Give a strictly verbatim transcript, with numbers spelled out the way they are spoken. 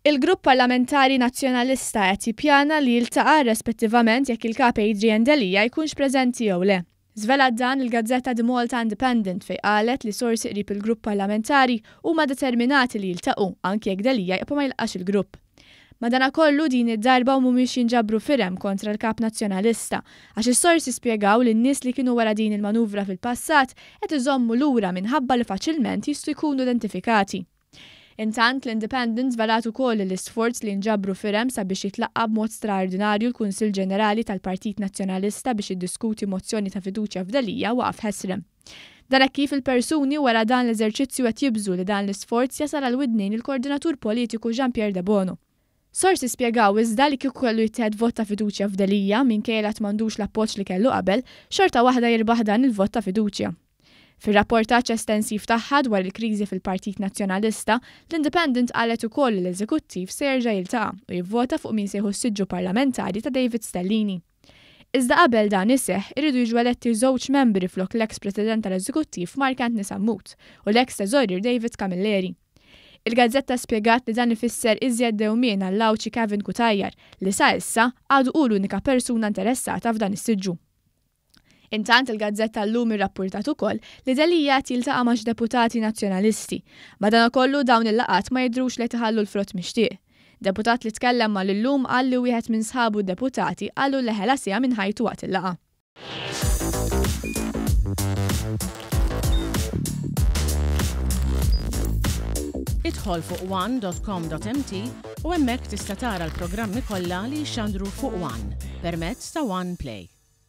Il-Grupp Parlamentari Nazzjonalista qed jippjana li jiltaqa' rispettivament jekk il-kap Adrian D'Elia jkunx preżenti jew le. Żvelat dan il-Gazzetta The Malta Independent fejn qalet li sorsi qrib il-Grupp Parlamentari huma determinati li jiltaqgħu anke jekk D'Elia jibqa' ma jilqax il-grupp. Madankollu din id-darba mhumiex jinġabru firem kontra l-kap nazzjonalista għax is-sorsi spjegaw li n-nies li kienu wara din il-manuvra fil-passat qed iżommu lura minħabba li faċilment jistgħu jkunu identifikati. Intant l-Independent żvelat ukoll l-isforz li nġabru firem sabiex jitlaqqa b'mod straordinarju l-Kunsill Ġenerali tal-Partit Nazzjonalista biex jiddiskuti mozzjoni ta' fiduċja f'D'Elia waqaf ħesrem. Dan hekk kif il-persuni wara dan l-eżerċizzju qed jibżu li dan l-isforz jasal għal widnejn il-koordinatur politiku Jean-Pierre De Bono. Sorsi spjegaw iżda li kieku kellu jittieħed vot ta' fiduċja f'D'Elia minkejja li m'għandux l-appoġġ li kellu qabel, xorta waħda jirbaħ dan il-vot ta' fiduċja. Fir-rapportaġġ estensiv tagħha dwar il-kriżi fil-Partit Nazzjonalista, l-Independent qalet ukoll li l-Eżekuttiv se jerġa' jiltaqa' u jivvota fuq min se jieħu s-siġġu parlamentari ta' David Stellini. Iżda qabel dan iseħħ iridu jiġu eletti żewġ membri flok l-eks President tal-Eżekuttiv Mark Antony Sammut u l-eks Teżorier David Camilleri. Il-Gazzetta spjegat li dan ifisser iżjed dewmien għall-Lawċi Kevin Kutajjar li sa issa għadu hu l-unika persuna interessata f'dan is-siġġu. Intant il-Gazzetta llum irrappurtat ukoll li D'Elia jiltaqa' ma' deputati nazzjonalisti. Madankollu dawn il-laqat ma jidhrux li tħallu l-frott mixtieq. Deputat li tkellem mal illum qal li wieħed minn sħabu deputati qalu li ħelasija minn ħajtu waqt il-laqa. Idħol fuq one dot com dot m t u hemmhekk tista' tara l-programmi kollha li jxandru fuq One permezz ta' One Play.